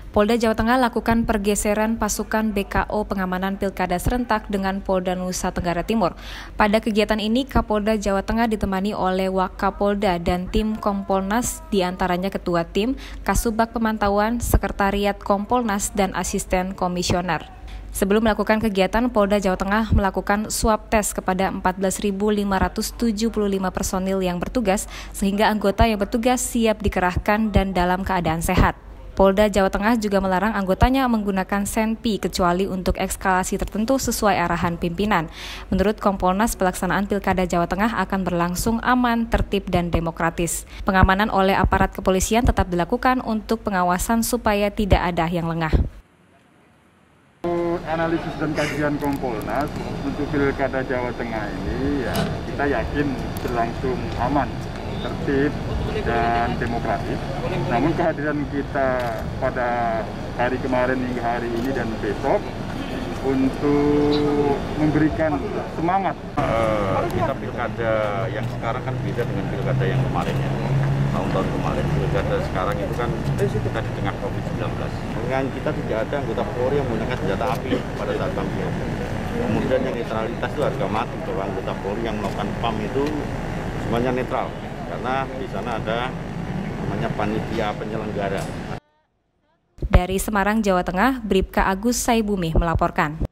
Polda Jawa Tengah lakukan pergeseran pasukan BKO pengamanan Pilkada serentak dengan Polda Nusa Tenggara Timur. Pada kegiatan ini, Kapolda Jawa Tengah ditemani oleh Wakapolda dan tim Kompolnas, diantaranya Ketua Tim, Kasubag Pemantauan, Sekretariat Kompolnas, dan Asisten Komisioner. Sebelum melakukan kegiatan, Polda Jawa Tengah melakukan swab tes kepada 14.575 personil yang bertugas, sehingga anggota yang bertugas siap dikerahkan dan dalam keadaan sehat. Polda Jawa Tengah juga melarang anggotanya menggunakan senpi kecuali untuk eskalasi tertentu sesuai arahan pimpinan. Menurut Kompolnas, pelaksanaan Pilkada Jawa Tengah akan berlangsung aman, tertib, dan demokratis. Pengamanan oleh aparat kepolisian tetap dilakukan untuk pengawasan supaya tidak ada yang lengah. Analisis dan kajian Kompolnas untuk Pilkada Jawa Tengah ini, kita yakin berlangsung aman, tertib, dan demokratis. Namun kehadiran kita pada hari kemarin hingga hari ini dan besok untuk memberikan semangat. Kita pilkada yang sekarang kan beda dengan pilkada yang kemarin ya. Tahun-tahun kemarin pilkada sekarang itu kan kita di tengah COVID-19. Dengan kita tidak ada anggota Polri yang menggunakan senjata api pada saat tampil. Kemudian yang netralitas itu harga mati. Kalau anggota Polri yang melakukan PAM itu semuanya netral. Karena di sana ada namanya panitia penyelenggara. Dari Semarang, Jawa Tengah, Bribka Agus Saibumi melaporkan.